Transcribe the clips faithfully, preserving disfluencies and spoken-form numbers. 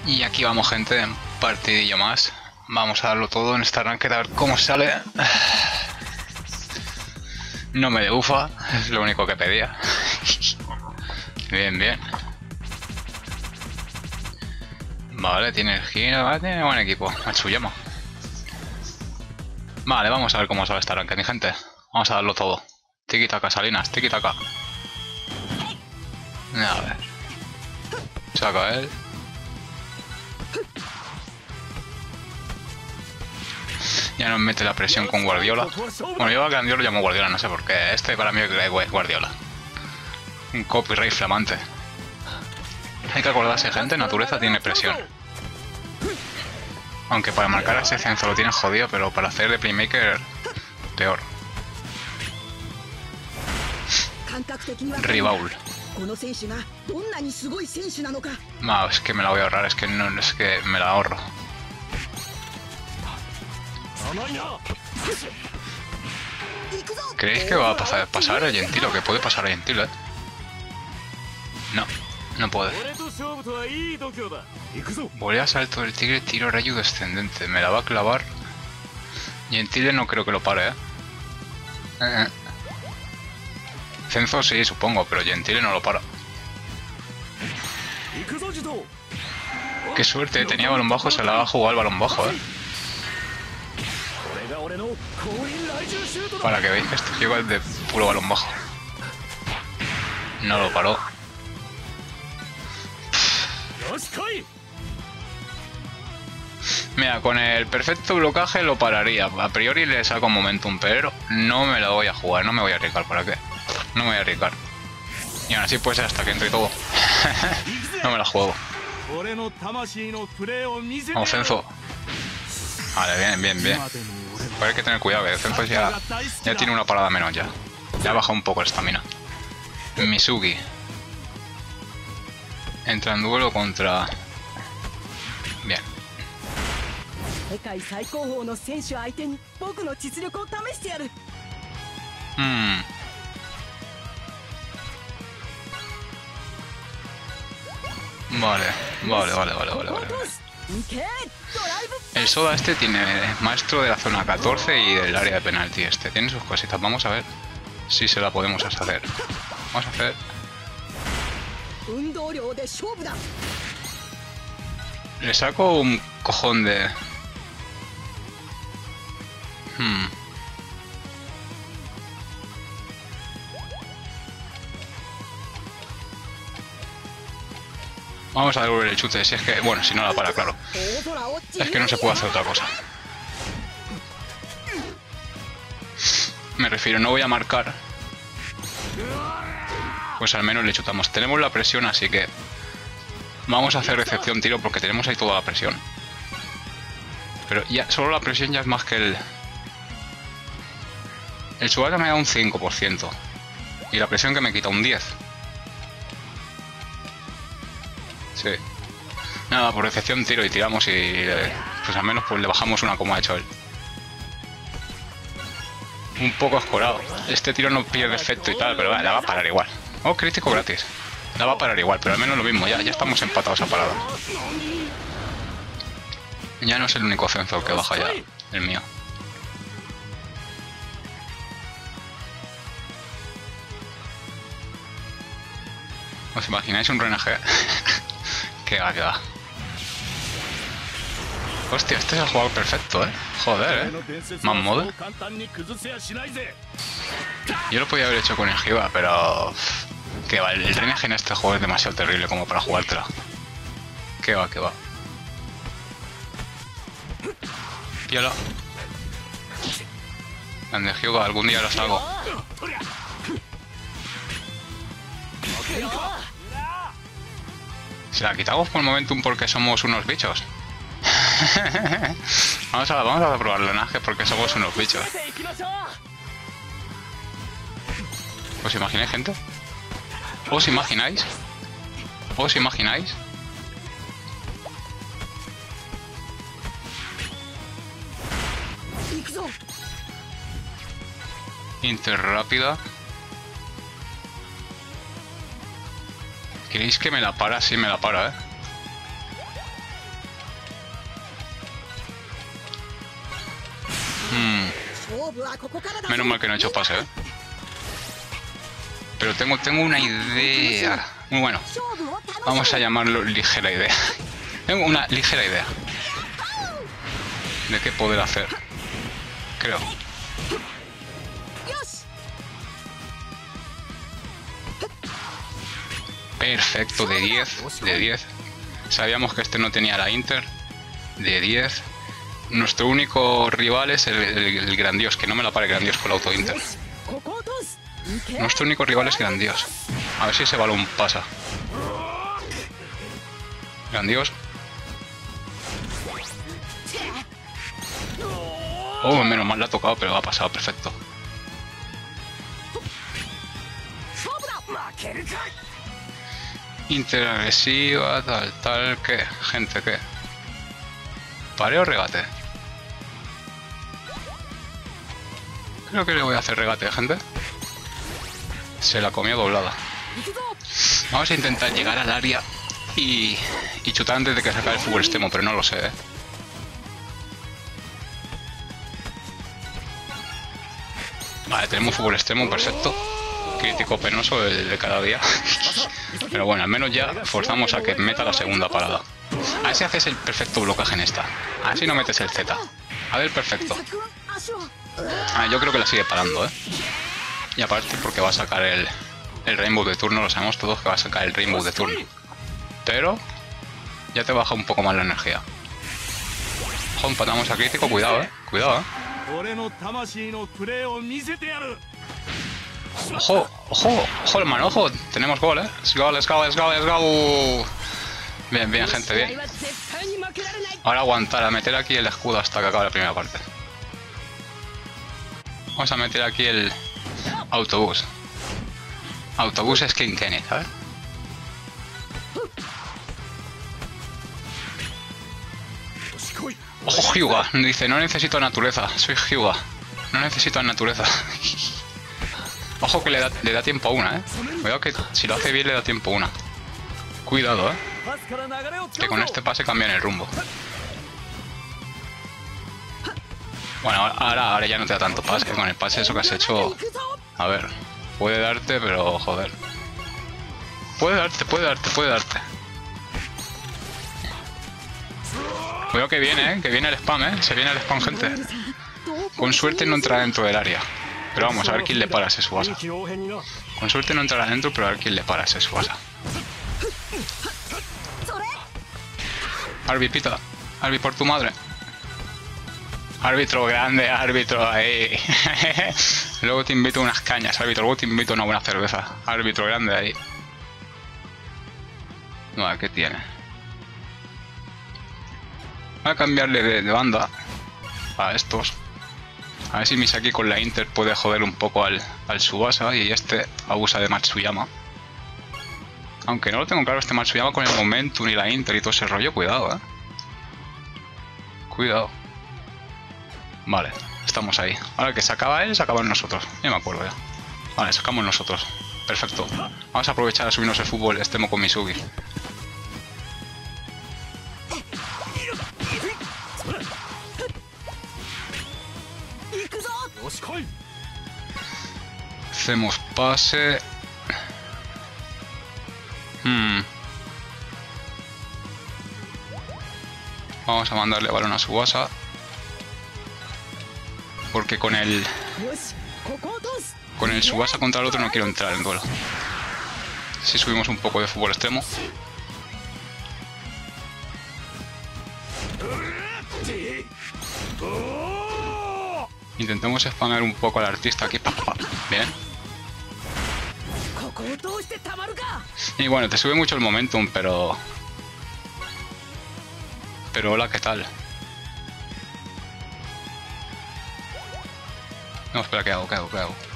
Y aquí vamos, gente, partidillo más. Vamos a darlo todo en esta ranked a ver cómo sale. No me debufa, es lo único que pedía. Bien, bien. Vale, tiene el giro, vale, tiene buen equipo. Matsuyama. Vale, vamos a ver cómo sale esta ranked, mi gente. Vamos a darlo todo. Tiki taka, Salinas, tiki taka. A ver. Saca él. Ya nos mete la presión con Guardiola. Bueno, yo a Guardiola lo llamo Guardiola, no sé por qué. Este para mí es Guardiola. Un copyright flamante. Hay que acordarse, gente, naturaleza tiene presión. Aunque para marcar a ese Cenzo lo tiene jodido, pero para hacer de playmaker, peor. Ribaul. No, es que me la voy a ahorrar, es que no, es que me la ahorro. ¿Creéis que va a pasar, pasar a Gentile o que puede pasar a Gentile? No, no puede. Volea salto del tigre, tiro rayo descendente. Me la va a clavar. Gentile no creo que lo pare, ¿eh? eh. Cenzo sí, supongo, pero Gentile no lo para. Qué suerte, tenía balón bajo, se la ha jugado al balón bajo, ¿eh? Para que veáis que esto llega de puro balón bajo. No lo paró. Mira, con el perfecto blocaje lo pararía. A priori le saco un momentum, pero no me lo voy a jugar, no me voy a arriesgar. ¿Para qué? No me voy a arriesgar. Y aún así puede ser hasta que entre todo. No me la juego. Vamos, Cenzo. Vale, bien, bien, bien. Pero hay que tener cuidado, que el Cenzo ya, ya tiene una parada menos ya. Ya baja un poco el estamina. Misugi. Entra en duelo contra... Bien. Hmm. Vale, vale, vale, vale, vale, vale. El Soda este tiene maestro de la zona catorce y del área de penalti este. Tiene sus cositas. Vamos a ver si se la podemos hacer. Vamos a hacer... Le saco un cojón de... Hmm. Vamos a devolver el chute, si es que... Bueno, si no la para, claro. Es que no se puede hacer otra cosa. Me refiero, no voy a marcar. Pues al menos le chutamos. Tenemos la presión, así que... Vamos a hacer recepción tiro porque tenemos ahí toda la presión. Pero ya, solo la presión ya es más que el... El Tsubasa me da un cinco por ciento. Y la presión que me quita un diez por ciento. Sí. Nada, por recepción tiro y tiramos y eh, pues al menos pues le bajamos una como ha hecho él. Un poco escorado. Este tiro no pierde efecto y tal, pero va, la va a parar igual. Oh, crítico gratis. La va a parar igual, pero al menos lo mismo, ya, ya estamos empatados a parada. Ya no es el único Cenzo que baja ya, el mío. ¿Os imagináis un Renage? Que va, que va. Hostia, este es el jugador perfecto, eh. Joder, eh. Más modo. Yo lo podía haber hecho con el Giva, pero... Que va, el Renage en este juego es demasiado terrible como para jugártela. Que va, que va. Piola. Grande Hyuga, algún día los hago. Se la quitamos por el momentum porque somos unos bichos. vamos, a, vamos a probar el drenaje porque somos unos bichos. ¿Os imagináis, gente? ¿Os imagináis? ¿Os imagináis? Inter rápida. ¿Creéis que me la para? Sí, me la para, ¿eh? Menos mal que no he hecho pase, ¿eh? Pero tengo, tengo una idea. Muy bueno. Vamos a llamarlo ligera idea. Tengo una ligera idea de qué poder hacer. Creo. Perfecto, de diez. De diez. Sabíamos que este no tenía la Inter. De diez. Nuestro único rival es el, el, el Grandios, que no me la pare Grandios con el auto Inter. Nuestro único rival es Grandios. A ver si ese balón pasa. Grandios. Oh, menos mal la ha tocado, pero ha pasado perfecto. Interagresiva, tal, tal, ¿qué? Gente, ¿qué? ¿Pareo o regate? Creo que le voy a hacer regate, gente. Se la comió doblada. Vamos a intentar llegar al área y, y chutar antes de que se acabe el fútbol extremo, pero no lo sé, ¿eh? Vale, tenemos fútbol extremo, perfecto. Crítico penoso de, de cada día. Pero bueno, al menos ya forzamos a que meta la segunda parada. A ver si haces el perfecto blocaje en esta. A ver si no metes el Z. A ver, perfecto. Ah, yo creo que la sigue parando, ¿eh? Y aparte porque va a sacar el, el Rainbow de turno. Lo sabemos todos que va a sacar el Rainbow de turno. Pero ya te baja un poco más la energía. Ojo, empatamos a crítico. Cuidado, ¿eh? Cuidado, ¿eh? Ojo, ojo, ojo, hermano, ojo. Tenemos gol, ¿eh? Let's go, let's go, let's go, let's go. Bien, bien, gente, bien. Ahora aguantar a meter aquí el escudo hasta que acabe la primera parte. Vamos a meter aquí el autobús. Autobús es King Kenny, ¿sabes? Ojo, Hyuga. Dice, no necesito naturaleza. Soy Hyuga. No necesito naturaleza. Ojo que le da, le da tiempo a una, ¿eh? Cuidado que si lo hace bien le da tiempo a una. Cuidado, ¿eh? Que con este pase cambian el rumbo. Bueno, ahora, ahora ya no te da tanto pase. Con el pase eso que has hecho... A ver, puede darte, pero joder. Puede darte, puede darte, puede darte. Cuidado que viene, ¿eh? Que viene el spam, ¿eh? Se viene el spam, gente. Con suerte no entrará dentro del área. Pero vamos, a ver quién le para ese Suasa. Con suerte no entrará dentro, pero a ver quién le para ese Suasa. Arby, pita. Arby, por tu madre. Árbitro grande, árbitro ahí. Luego te invito a unas cañas, árbitro. Luego te invito a una buena cerveza. Árbitro grande ahí. No, ¿qué tiene? Voy a cambiarle de, de banda a estos. A ver si Misaki con la Inter puede joder un poco al, al Tsubasa y este abusa de Matsuyama. Aunque no lo tengo claro este Matsuyama con el Momentum y la Inter y todo ese rollo. Cuidado, eh. Cuidado. Vale, estamos ahí. Ahora que se acaba él, se acaban nosotros. Ya me acuerdo ya. Vale, sacamos nosotros. Perfecto. Vamos a aprovechar a subirnos el fútbol extremo con Misugi. Hacemos pase. Hmm. Vamos a mandarle balón a Tsubasa. Porque con el... Con el Tsubasa contra el otro no quiero entrar en duelo. Si subimos un poco de fútbol extremo. Intentemos spamear un poco al artista aquí. Bien. Y bueno, te sube mucho el momentum, pero... Pero hola, ¿qué tal? No, espera, ¿qué hago? ¿Qué hago? ¿Qué hago?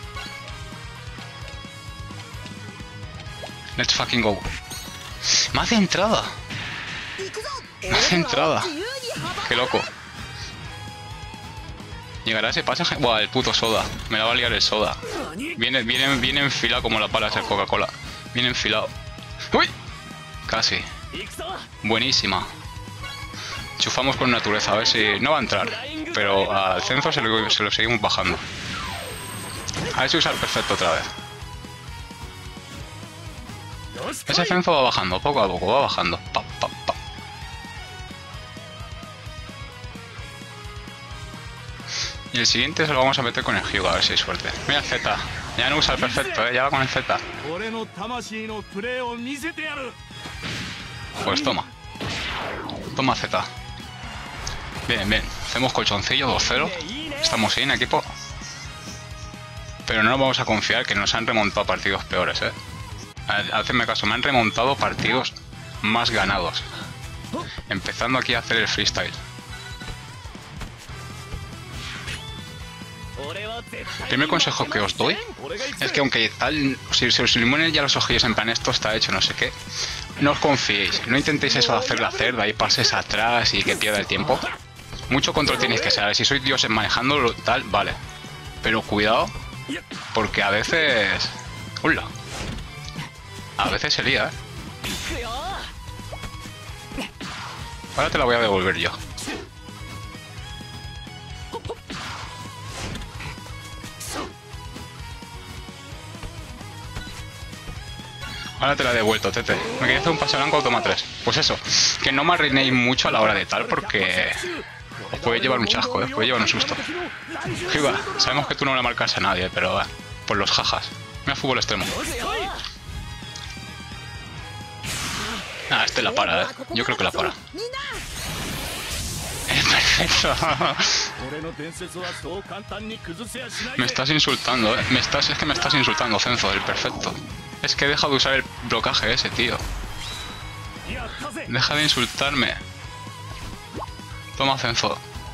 Let's fucking go. ¡Me hace entrada! ¡Me hace entrada! ¡Qué loco! ¿Llegará ese pase? Buah, el puto Soda. Me la va a liar el Soda. Viene, viene, viene enfilado como la pala de Coca-Cola. Viene enfilado. ¡Uy! Casi. Buenísima. Chufamos con naturaleza, a ver si... No va a entrar, pero al censo se lo, se lo seguimos bajando. A ver si usa el perfecto otra vez. Ese censo va bajando, poco a poco, va bajando. Pa, pa, pa. Y el siguiente se lo vamos a meter con el Hyuga, a ver si hay suerte. Mira el Z. Ya no usa el perfecto, ¿eh? Ya va con el Z. Pues toma. Toma Z. Bien, bien. Hacemos colchoncillo dos cero. Estamos bien, equipo. Pero no nos vamos a confiar que nos han remontado partidos peores, ¿eh? Hacedme caso, me han remontado partidos más ganados. Empezando aquí a hacer el freestyle. El primer consejo que os doy es que aunque tal, si se os iluminen ya los ojillos en plan esto está hecho no sé qué, no os confiéis, no intentéis eso de hacer la cerda y pases atrás y que pierda el tiempo. Mucho control tenéis que saber, si sois dioses manejándolo tal, vale. Pero cuidado, porque a veces... ¡Hola! A veces se lía, ¿eh? Ahora te la voy a devolver yo. Ahora te la he devuelto, Tete. Me quería hacer un pase blanco, toma tres. Pues eso, que no me arruinéis mucho a la hora de tal, porque os puede llevar un chasco, ¿eh? Os puede llevar un susto. Hyuga, sabemos que tú no le marcas a nadie, pero eh, por los jajas. Mira fútbol extremo. Ah, este la para, ¿eh? Yo creo que la para. Perfecto. Me estás insultando, ¿eh? Me estás, es que me estás insultando, Cenzo, el perfecto. Es que deja de usar el blocaje ese, tío. Deja de insultarme. Toma, Cenzo.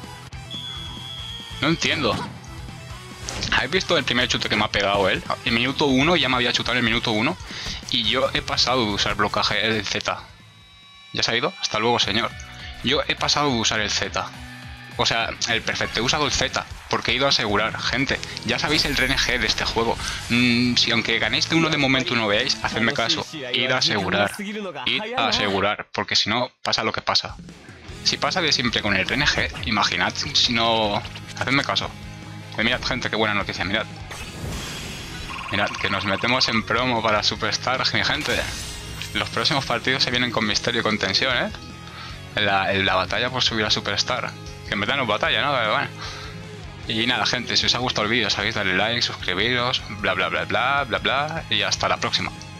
No entiendo. ¿Habéis visto el primer chute que me ha pegado él? En minuto uno ya me había chutado en el minuto uno. Y yo he pasado de usar blocaje del Z. ¿Ya se ha ido? Hasta luego, señor. Yo he pasado de usar el Z. O sea, el perfecto. He usado el Z. Porque he ido a asegurar. Gente, ya sabéis el R N G de este juego. Mm, si aunque ganéis de uno de momento no veáis, hacedme caso. Id a asegurar. Id a asegurar. Porque si no, pasa lo que pasa. Si pasa de simple con el R N G, imaginad si no... Hacedme caso. Eh, mirad, gente, qué buena noticia. Mirad. Mirad, que nos metemos en promo para Superstar, mi gente. Los próximos partidos se vienen con misterio y con tensión, ¿eh? La, la batalla por subir a Superstar. Que en verdad no es batalla, ¿no? Pero bueno. Y nada, gente, si os ha gustado el vídeo, sabéis darle like, suscribiros, bla bla bla bla bla bla. Y hasta la próxima.